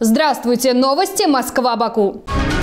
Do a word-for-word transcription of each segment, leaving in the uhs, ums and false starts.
Здравствуйте! Новости Москва-Баку.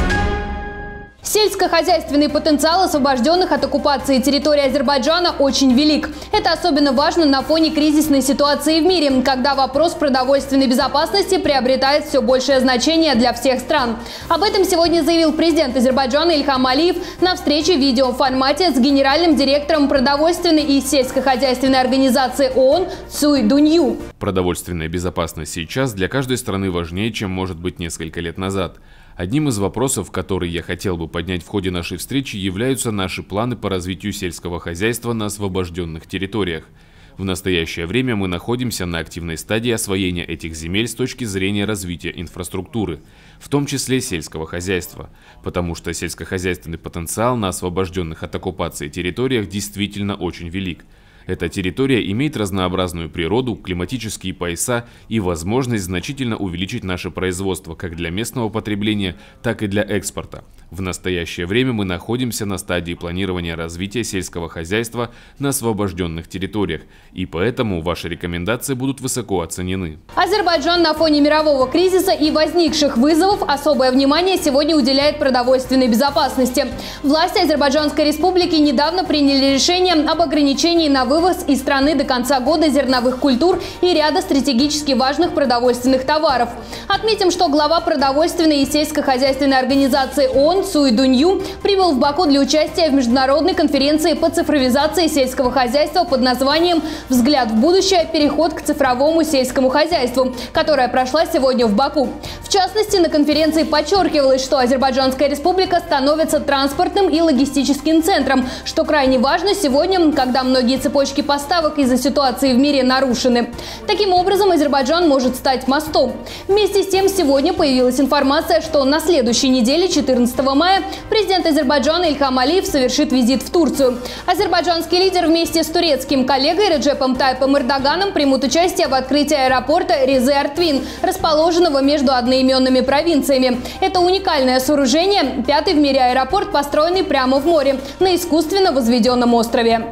Сельскохозяйственный потенциал освобожденных от оккупации территории Азербайджана очень велик. Это особенно важно на фоне кризисной ситуации в мире, когда вопрос продовольственной безопасности приобретает все большее значение для всех стран. Об этом сегодня заявил президент Азербайджана Ильхам Алиев на встрече в видеоформате с генеральным директором продовольственной и сельскохозяйственной организации ООН Цуй Дунью. Продовольственная безопасность сейчас для каждой страны важнее, чем может быть несколько лет назад. Одним из вопросов, которые я хотел бы поднять в ходе нашей встречи, являются наши планы по развитию сельского хозяйства на освобожденных территориях. В настоящее время мы находимся на активной стадии освоения этих земель с точки зрения развития инфраструктуры, в том числе сельского хозяйства, потому что сельскохозяйственный потенциал на освобожденных от оккупации территориях действительно очень велик. Эта территория имеет разнообразную природу, климатические пояса и возможность значительно увеличить наше производство как для местного потребления, так и для экспорта. В настоящее время мы находимся на стадии планирования развития сельского хозяйства на освобожденных территориях, и поэтому ваши рекомендации будут высоко оценены. Азербайджан на фоне мирового кризиса и возникших вызовов особое внимание сегодня уделяет продовольственной безопасности. Власти Азербайджанской республики недавно приняли решение об ограничении на вывоз из страны до конца года зерновых культур и ряда стратегически важных продовольственных товаров. Отметим, что глава продовольственной и сельскохозяйственной организации ООН Цуй Дунью прибыл в Баку для участия в международной конференции по цифровизации сельского хозяйства под названием «Взгляд в будущее. Переход к цифровому сельскому хозяйству», которая прошла сегодня в Баку. В частности, на конференции подчеркивалось, что Азербайджанская республика становится транспортным и логистическим центром, что крайне важно сегодня, когда многие цепочки поставок из-за ситуации в мире нарушены. Таким образом, Азербайджан может стать мостом. Вместе с тем, сегодня появилась информация, что на следующей неделе, четырнадцатого мая, президент Азербайджана Ильхам Алиев совершит визит в Турцию. Азербайджанский лидер вместе с турецким коллегой Реджепом Тайпом Эрдоганом примут участие в открытии аэропорта Ризе-Артвин, расположенного между одноименными провинциями. Это уникальное сооружение, пятый в мире аэропорт, построенный прямо в море, на искусственно возведенном острове.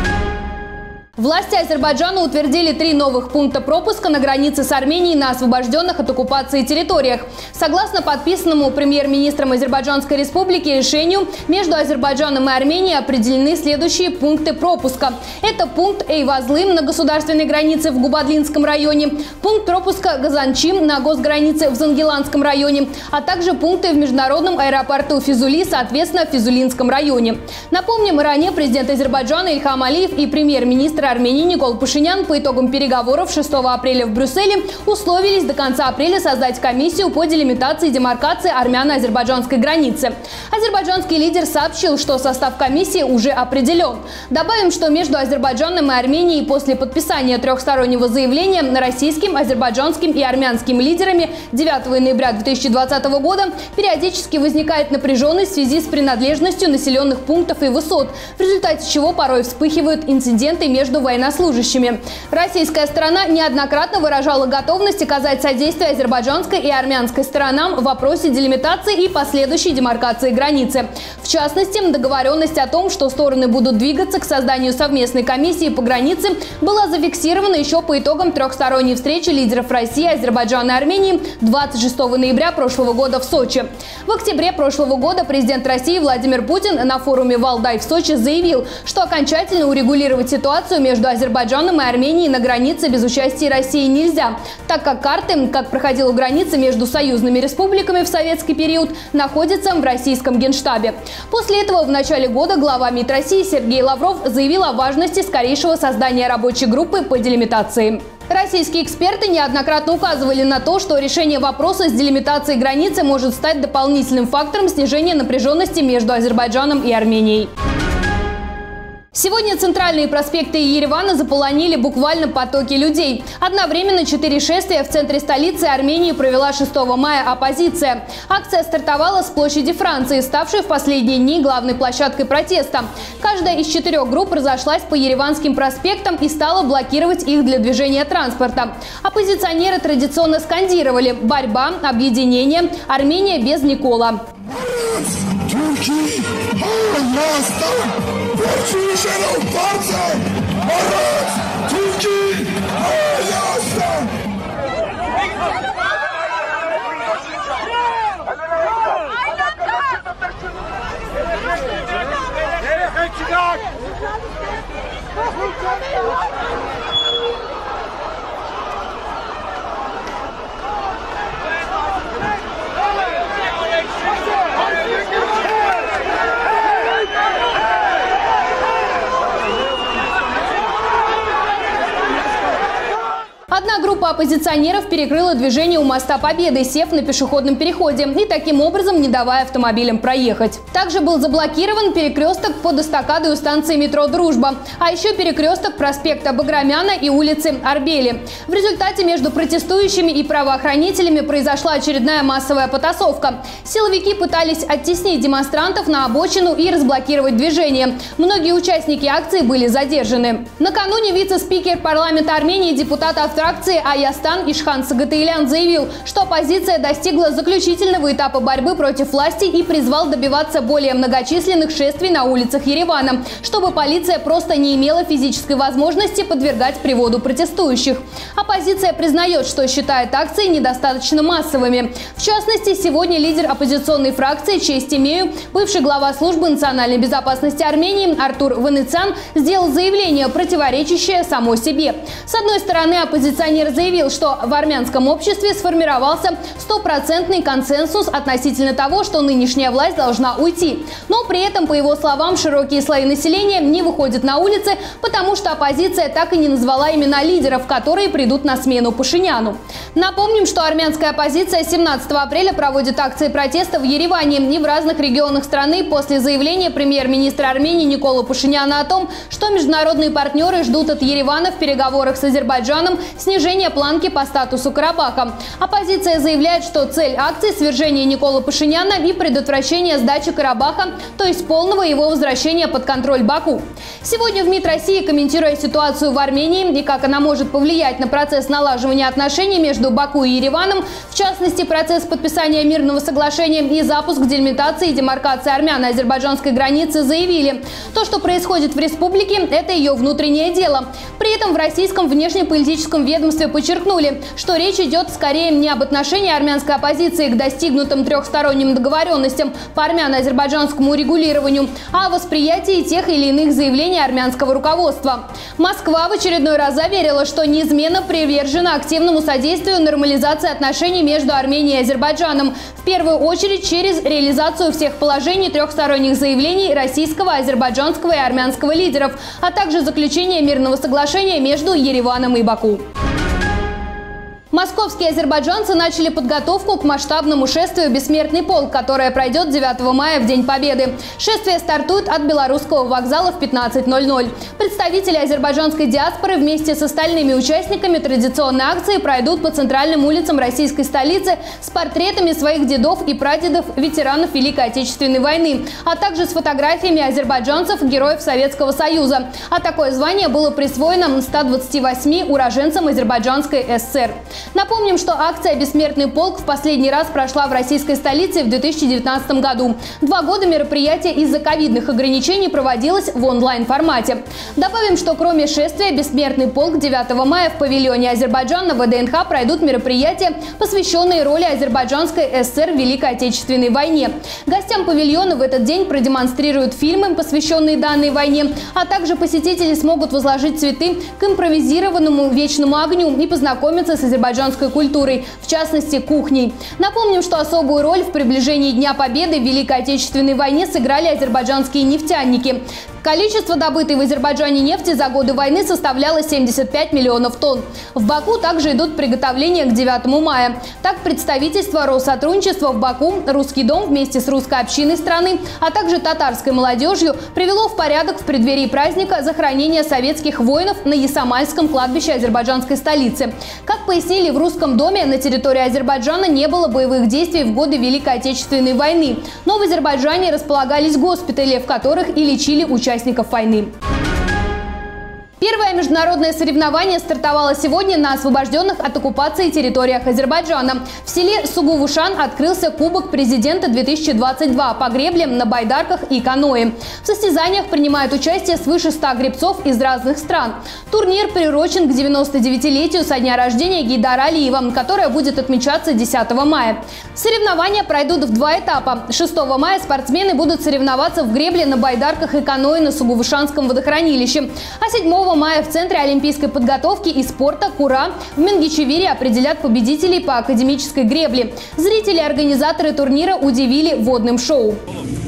Власти Азербайджана утвердили три новых пункта пропуска на границе с Арменией на освобожденных от оккупации территориях. Согласно подписанному премьер-министром Азербайджанской республики решению, между Азербайджаном и Арменией определены следующие пункты пропуска. Это пункт Эйвазлы на государственной границе в Губадлинском районе, пункт пропуска Газанчим на госгранице в Зангеланском районе, а также пункты в международном аэропорту Физули, соответственно, в Физулинском районе. Напомним, ранее президент Азербайджана Ильхам Алиев и премьер-министр Армении Никол Пашинян по итогам переговоров шестого апреля в Брюсселе условились до конца апреля создать комиссию по делимитации и демаркации армяно-азербайджанской границы. Азербайджанский лидер сообщил, что состав комиссии уже определен. Добавим, что между Азербайджаном и Арменией после подписания трехстороннего заявления российским, азербайджанским и армянским лидерами девятого ноября две тысячи двадцатого года периодически возникает напряженность в связи с принадлежностью населенных пунктов и высот, в результате чего порой вспыхивают инциденты между военнослужащими. Российская сторона неоднократно выражала готовность оказать содействие азербайджанской и армянской сторонам в вопросе делимитации и последующей демаркации границы. В частности, договоренность о том, что стороны будут двигаться к созданию совместной комиссии по границе, была зафиксирована еще по итогам трехсторонней встречи лидеров России, Азербайджана и Армении двадцать шестого ноября прошлого года в Сочи. В октябре прошлого года президент России Владимир Путин на форуме «Валдай» в Сочи заявил, что окончательно урегулировать ситуацию между Азербайджаном и Арменией на границе без участия России нельзя, так как карты, как проходила граница между союзными республиками в советский период, находятся в российском генштабе. После этого в начале года глава МИД России Сергей Лавров заявил о важности скорейшего создания рабочей группы по делимитации. Российские эксперты неоднократно указывали на то, что решение вопроса с делимитацией границы может стать дополнительным фактором снижения напряженности между Азербайджаном и Арменией. Сегодня центральные проспекты Еревана заполонили буквально потоки людей. Одновременно четыре шествия в центре столицы Армении провела шестого мая оппозиция. Акция стартовала с площади Франции, ставшей в последние дни главной площадкой протеста. Каждая из четырех групп разошлась по Ереванским проспектам и стала блокировать их для движения транспорта. Оппозиционеры традиционно скандировали «Борьба, объединение, Армения без Никола». Одна группа оппозиционеров перекрыла движение у моста Победы, сев на пешеходном переходе и таким образом не давая автомобилям проехать. Также был заблокирован перекресток под эстакадой у станции метро «Дружба», а еще перекресток проспекта Баграмяна и улицы Арбели. В результате между протестующими и правоохранителями произошла очередная массовая потасовка. Силовики пытались оттеснить демонстрантов на обочину и разблокировать движение. Многие участники акции были задержаны. Накануне вице-спикер парламента Армении, депутат автора фракции Аястан Ишхан Сагатаилян заявил, что оппозиция достигла заключительного этапа борьбы против власти и призвал добиваться более многочисленных шествий на улицах Еревана, чтобы полиция просто не имела физической возможности подвергать приводу протестующих. Оппозиция признает, что считает акции недостаточно массовыми. В частности, сегодня лидер оппозиционной фракции «Честь имею», бывший глава службы национальной безопасности Армении Артур Ванецян сделал заявление, противоречащее само себе. С одной стороны, оппозиция Оппозиционер заявил, что в армянском обществе сформировался стопроцентный консенсус относительно того, что нынешняя власть должна уйти. Но при этом, по его словам, широкие слои населения не выходят на улицы, потому что оппозиция так и не назвала имена лидеров, которые придут на смену Пашиняну. Напомним, что армянская оппозиция семнадцатого апреля проводит акции протеста в Ереване и в разных регионах страны после заявления премьер-министра Армении Никола Пашиняна о том, что международные партнеры ждут от Еревана в переговорах с Азербайджаном снижение планки по статусу Карабаха. Оппозиция заявляет, что цель акции – свержение Никола Пашиняна и предотвращение сдачи Карабаха, то есть полного его возвращения под контроль Баку. Сегодня в МИД России, комментируя ситуацию в Армении и как она может повлиять на процесс налаживания отношений между Баку и Ереваном, в частности, процесс подписания мирного соглашения и запуск делимитации и демаркации армяно-азербайджанской границы, заявили, то, что происходит в республике, это ее внутреннее дело. При этом в российском внешнеполитическом ведомстве подчеркнули, что речь идет скорее не об отношении армянской оппозиции к достигнутым трехсторонним договоренностям по армяно-азербайджанскому урегулированию, а о восприятии тех или иных заявлений армянского руководства. Москва в очередной раз заверила, что неизменно привержена активному содействию нормализации отношений между Арменией и Азербайджаном, в первую очередь через реализацию всех положений трехсторонних заявлений российского, азербайджанского и армянского лидеров, а также заключение мирного соглашения между Ереваном и Баку. Московские азербайджанцы начали подготовку к масштабному шествию «Бессмертный полк», которое пройдет девятого мая в День Победы. Шествие стартует от Белорусского вокзала в пятнадцать ноль ноль. Представители азербайджанской диаспоры вместе с остальными участниками традиционной акции пройдут по центральным улицам российской столицы с портретами своих дедов и прадедов, ветеранов Великой Отечественной войны, а также с фотографиями азербайджанцев, героев Советского Союза. А такое звание было присвоено ста двадцати восьми уроженцам Азербайджанской ССР. Напомним, что акция «Бессмертный полк» в последний раз прошла в российской столице в две тысячи девятнадцатом году. Два года мероприятие из-за ковидных ограничений проводилось в онлайн-формате. Добавим, что кроме шествия «Бессмертный полк» девятого мая в павильоне Азербайджана в ВДНХ пройдут мероприятия, посвященные роли Азербайджанской ССР в Великой Отечественной войне. Гостям павильона в этот день продемонстрируют фильмы, посвященные данной войне, а также посетители смогут возложить цветы к импровизированному вечному огню и познакомиться с азербайджанской культурой, в частности кухней. Напомним, что особую роль в приближении Дня Победы в Великой Отечественной войне сыграли азербайджанские нефтяники. Количество добытой в Азербайджане нефти за годы войны составляло семьдесят пять миллионов тонн. В Баку также идут приготовления к девятому мая. Так, представительство Россотрудничества в Баку, Русский дом вместе с русской общиной страны, а также татарской молодежью привело в порядок в преддверии праздника захоронение советских воинов на Ясамальском кладбище азербайджанской столицы. Как пояснили в Русском доме, на территории Азербайджана не было боевых действий в годы Великой Отечественной войны, но в Азербайджане располагались госпитали, в которых и лечили участников войны. Первое международное соревнование стартовало сегодня на освобожденных от оккупации территориях Азербайджана. В селе Сугувушан открылся Кубок президента две тысячи двадцать два по греблям на байдарках и каноэ. В состязаниях принимают участие свыше ста гребцов из разных стран. Турнир приурочен к девяносто девятилетию со дня рождения Гейдара Алиева, которое будет отмечаться десятого мая. Соревнования пройдут в два этапа. шестого мая спортсмены будут соревноваться в гребле на байдарках и каноэ на Сугувушанском водохранилище, а седьмого мая в Центре олимпийской подготовки и спорта «Кура» в Менгичевире определят победителей по академической гребле. Зрители и организаторы турнира удивили водным шоу.